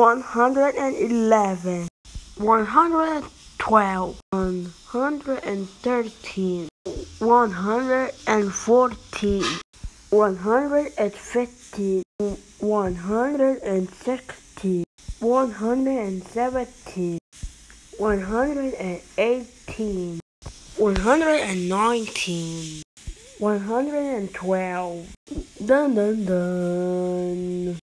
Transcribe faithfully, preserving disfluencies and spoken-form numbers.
one hundred eleven, one hundred twelve, one hundred thirteen, one hundred fourteen, one hundred fifteen, one hundred sixteen, one hundred seventeen, one hundred eighteen, one hundred nineteen, one hundred twelve. Dun dun dun.